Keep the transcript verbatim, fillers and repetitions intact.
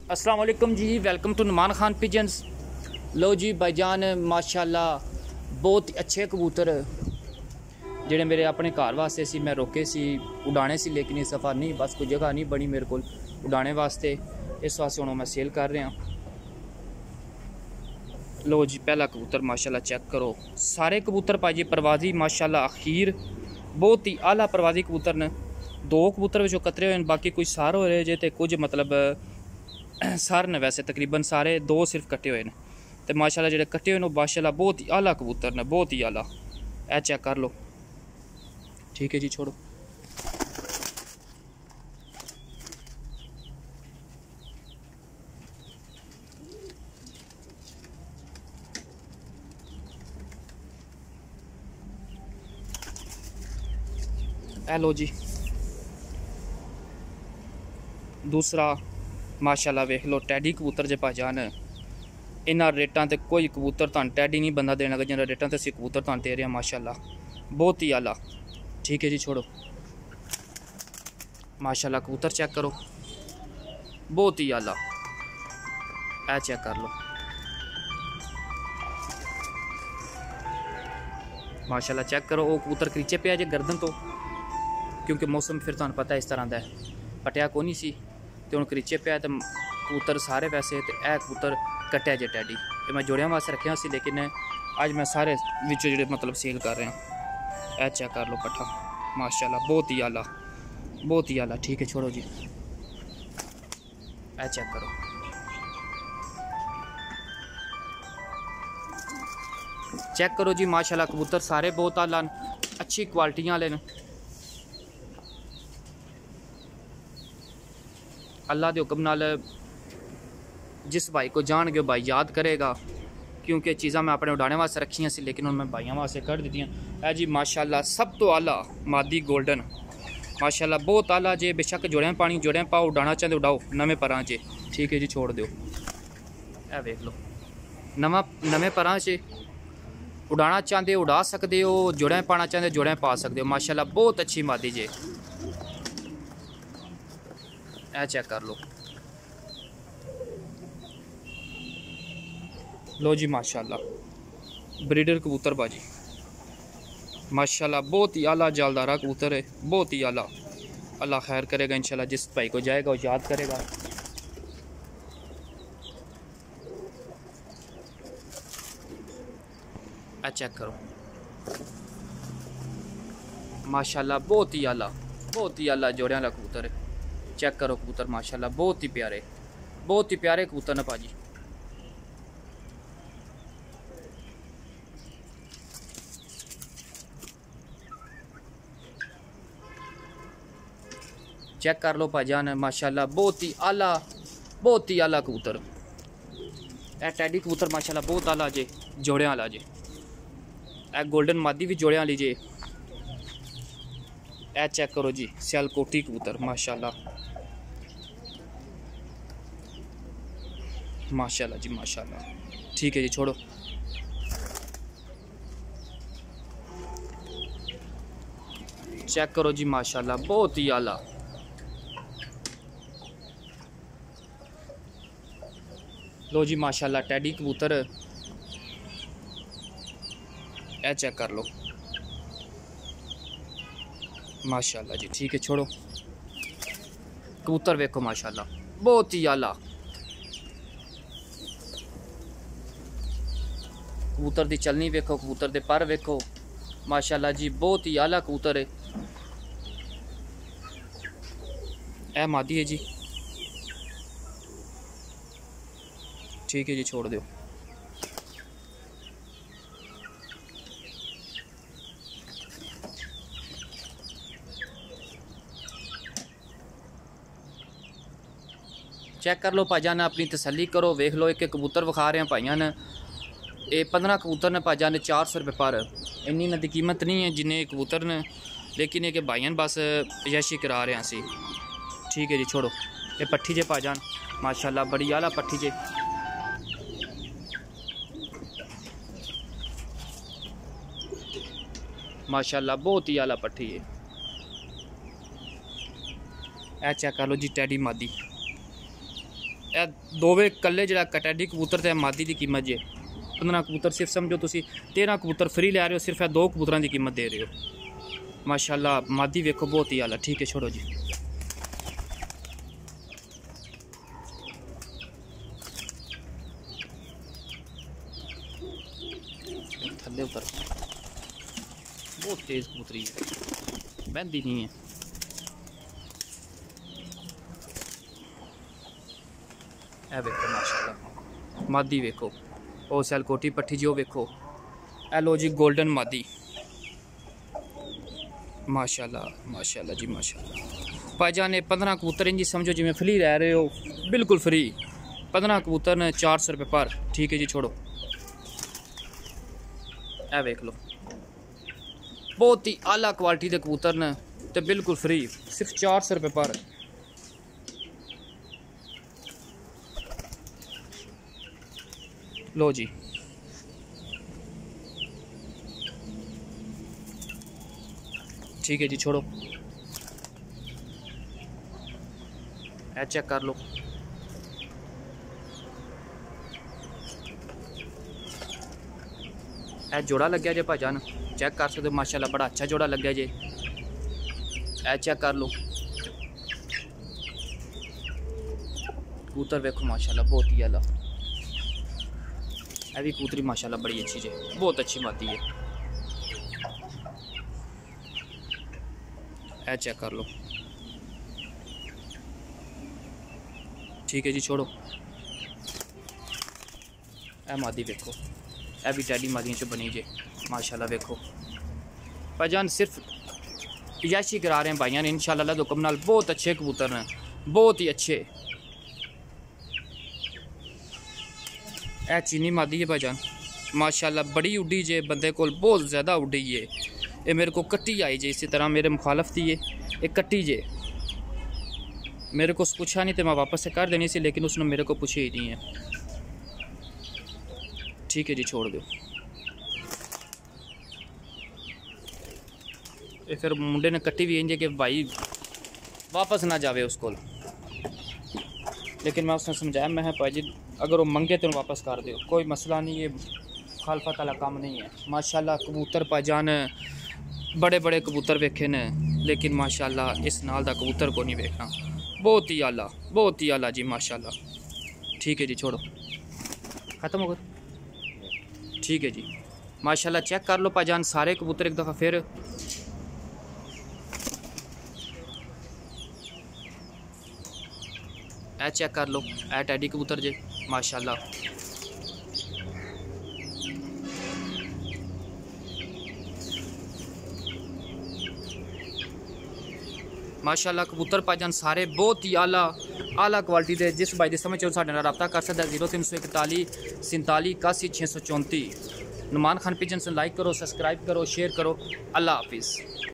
अस्सलाम वालेकुम जी, welcome to Numan Khan pigeons. लो जी भाईजान, माशाल्लाह बहुत ही अच्छे कबूतर जेडे मेरे अपने घर वास्ते सी मैं रोके सी उड़ाने सी, लेकिन इस सफ़र नहीं, बस कोई जगह नहीं बनी मेरे को उड़ाने वास्ते, इस वास्ते हुण मैं सेल कर रहा। लो जी पहला कबूतर माशाल्लाह चेक करो, सारे कबूतर भाजी परवाजी माशाल्लाह अखीर बहुत ही आला परवाजी कबूतर ने। दो कबूतर विचों कतरे हुए, बाकी कुछ सार हो रहे जे ते कुछ मतलब सार ने, वैसे तकरीबन सारे दो सिर्फ कट्टे हुए हैं। तो माशाल्लाह जेडे कट्टे हुए माशाल्लाह बहुत ही आला कबूतर ने, बहुत ही आला। ए चेक कर लो, ठीक है जी, छोड़ो। ए लो जी दूसरा माशाल्लाह वेख लो, टैडी कबूतर जे भाजान, इन्हां रेटां ते कोई कबूतर तुहानूं टैडी नहीं बंदा देना, जिन्हां रेटां ते असीं कबूतर तुहानूं दे रहे हैं माशाल्लाह बहुत ही आला। ठीक है जी, छोड़ो। माशाल्लाह कबूतर चेक करो, बहुत ही आला। ए चेक कर लो, माशाल्लाह चेक करो। वो कबूतर क्रीचे पे जे गर्दन तो, क्योंकि मौसम फिर तुहानूं पता इस तरह का है, पटिया को नहीं सी तो हुण क्रीचे पे तो कबूतर सारे वैसे। तो यह कबूतर कट्टिया जे टैडी, ये मैं जोड़ियां वास्ते रखे सी, लेकिन अज मैं सारे विचों जेडे मतलब सेल कर रहा। ए चेक कर लो पट्ठा, माशाल्लाह बहुत ही आला, बहुत ही आला। ठीक है, छोड़ो जी। ए चेक करो, चेक करो जी माशाल्लाह कबूतर सारे बहुत आला न, अच्छी क्वालिटियां वाले न। अल्लाह के हुक्म नाल जिस भाई को जान गए भाई याद करेगा, क्योंकि चीज़ा मैं अपने उड़ाने वास्ते रखियां सी, लेकिन मैं भाइयों वास्ते कर दी। है जी माशाल्लाह सब तो आला मादी गोल्डन, माशाल्लाह बहुत आला जे। बेशक जोड़ियां पानी जोड़ियां पाओ, उड़ाना चाहते उड़ाओ नवे परां च। ठीक है जी, छोड़ दो। ए वेख लो, नवा नवे परां च उड़ाना चाहते उड़ा सकते हो, जोड़ियां पाना चाहते जोड़ियां पा सकते हो। माशाल्लाह बहुत अच्छी मादी जे। ए चेक कर लो, लो जी माशाल्लाह ब्रीडर कबूतर बाजी, माशाल्लाह बहुत ही आला जालदारा कबूतर है, बहुत ही आला। अल्लाह खैर करेगा इंशाल्लाह, जिस भाई को जाएगा वो याद करेगा। आ चेक करो, माशाल्लाह बहुत ही आला, बहुत ही आला जोड़ियां वाला कबूतर है। चेक करो कबूतर माशाल्लाह बहुत ही प्यारे, बहुत ही प्यारे कबूतर ने भाजी। चेक कर लो भाजान, माशाल्लाह बहुत ही आला, बहुत ही आला कबूतर। ए टैडी कबूतर माशाल्लाह बहुत आला जे, जोड़ियां वाला जे। ए गोल्डन मादी भी जोड़ियां वाली जे। ए चेक करो जी सियालकोटी कबूतर, माशाल्लाह माशाल्लाह जी माशाल्लाह। ठीक है जी, छोड़ो। चेक करो जी माशाल्लाह बहुत ही आला। लो जी माशाल्लाह टैडी कबूतर, ए चेक कर लो माशाल्लाह जी। ठीक है, छोड़ो। कबूतर वेखो माशाल्लाह बहुत ही आला, कबूतर दी चलनी वेखो, कबूतर दे पर वेखो, माशाल्लाह जी बहुत ही आला कबूतर है। ए मादी है जी। ठीक है जी, छोड़ दो। चेक कर लो भाजान, अपनी तसल्ली करो, वेख लो। एक एक कबूतर विखा रहे हैं भाइयों ने, ये पंद्रह कबूतर ने भाजान ने, चार सौ रुपये पर। इन्नी इन्हों की कीमत नहीं है जिन्हें कबूतर ने, लेकिन एक भाइयों बस यशी करा रहे हैं असी। ठीक है जी, छोड़ो। ये पट्ठी जे भाजान माशाल्लाह बड़ी आला पट्ठी जे। माशाल्लाह बहुत ही आला पट्ठी है। ए चेक कर लो जी टैडी मादी, ए दोवे कल्ले जरा कटैडी कबूतर ते मादी की कीमत जे पंद्रह कबूतर सिर्फ समझो तुसी तेरह कबूतर फ्री ले रहे हो, सिर्फ दो कबूतरों की कीमत दे रहे हो। माशाल्लाह मादी वेखो बहुत ही आला। ठीक है छोड़ो जी। थल्ले उतर बहुत तेज कबूतरी है, बहती नहीं है। ए वेखो माशाल्लाह मादी वेखो, ओ सैल कोटी पट्ठी जो वेखो। ए लो जी गोल्डन मादी माशाल्लाह माशाल्लाह जी माशाल्लाह। भाईजान ने पंद्रह कबूतर इंजी समझो जिमें फ्री रह रहे हो, बिल्कुल फ्री। पंद्रह कबूतर ने चार सौ रुपये पर। ठीक है जी छोड़ो। ए वेख लो बहुत ही आला क्वालिटी के कबूतर ने तो बिल्कुल फ्री, सिर्फ चार सौ रुपये पर। लो जी ठीक है जी छोड़ो। ए चेक कर लो। ए जोड़ा लग गया जे भाईजान, चेक कर सकते हो माशाल्लाह बड़ा अच्छा जोड़ा लग गया जे। ए चेक कर लो कबूतर वेखो माशाल्लाह बहुत ही आला। ए भी कबूतरी माशाल्लाह बड़ी अच्छी जे, बहुत अच्छी मादी है। ए चेक कर लो। ठीक है जी छोड़ो। ए मादी वेखो, ए भी टैडी मादियों चो बनी जे माशाल्लाह वेखो। भाईजान सिर्फ याशी करा रहे हैं भाइयों ने इंशाल्लाह तो हुक्म नाल। बहुत अच्छे कबूतर हैं, बहुत ही अच्छे। ए चीनी मादी है भाईजान माशाल्लाह बड़ी उड्डी जे, बंदे को बहुत ज़्यादा उड्डी है। ये मेरे को कट्टी आई जे, इसी तरह मेरे मुखालफ थी ये एक कट्टी जे। मेरे को पूछा नहीं तो मैं वापस से कर देनी सी, लेकिन उसने मेरे को पूछे ही नहीं है। ठीक है जी छोड़ दो। ये फिर मुंडे ने कट्टी भी इंजे कि भाई वापस ना जावे उसको, लेकिन मैं उसने समझाया मैं भाई जी अगर वो मंगे तो वापस कर दो, कोई मसला नहीं है, खालफत वाला काम नहीं है। माशाल्लाह कबूतर भाईजान बड़े बड़े कबूतर वेखे ने, लेकिन माशाल्लाह इस नाल दा कबूतर को नहीं वेखना। बहुत ही आला, बहुत ही आला जी माशाल्लाह। ठीक है जी छोड़ो, ख़त्म हो गया। ठीक है जी माशाल्लाह चेक कर लो भाईजान सारे कबूतर एक दफ़ा फिर। ए चेक कर लो, ए टैडी कबूतर जे माशाल्लाह। माशाल्लाह कबूतर भाईजान सारे बहुत ही आला आला क्वालिटी दे। जिस भाई समझ चो साढ़े रब्ता कर सकता है जीरो तीन सौ इकताली संताली इक्यासी छः सौ चौंती। नुमान खान पिजन से लाइक करो, सब्सक्राइब करो, शेयर करो। अल्लाह हाफिज़।